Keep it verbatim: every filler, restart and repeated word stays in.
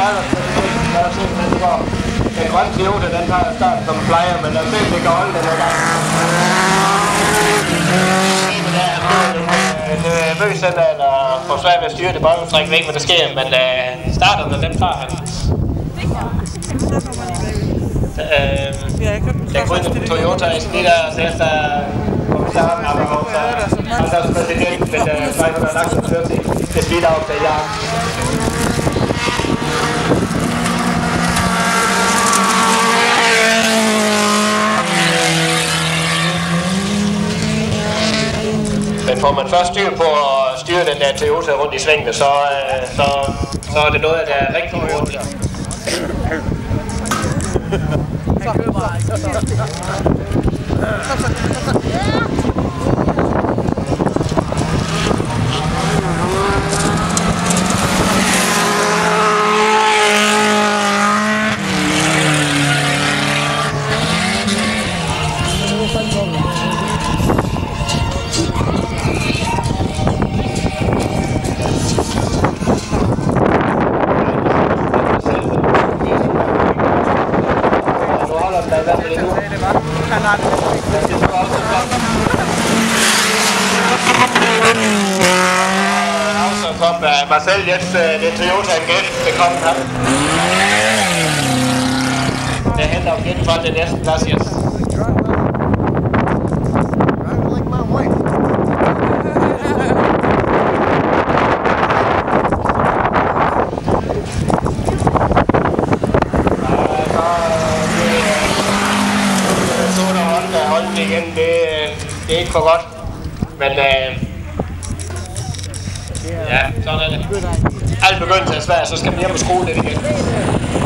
alderspræsidenten, der er set, den går. Den grønne Toyota, den tager jeg starten som plejer, men der selv det kan holde den her gang. En møgsender, der får svært ved at styre det, bare trække væk, hvad der sker, men uh, starterne, dem tager han. Uh, den grønne Toyota er sådan lige der, så efter kommissaren har været alderspræsidenten, men uh, tre hundrede laks og fyrre til det slidt af til jer. Men får man først styr på at styre den der Toyota rundt i svingene, så, så, så er det noget, der er rigtig hurtigt. Så kom Marcel Jens, det Toyota igen, det kom her. Det henter om gennem for det næste plads, Jens. Igen, det, det er ikke for godt, men øh, ja, sådan er det. Alt begyndelse er svært, så skal man hjem og skrue lidt igen.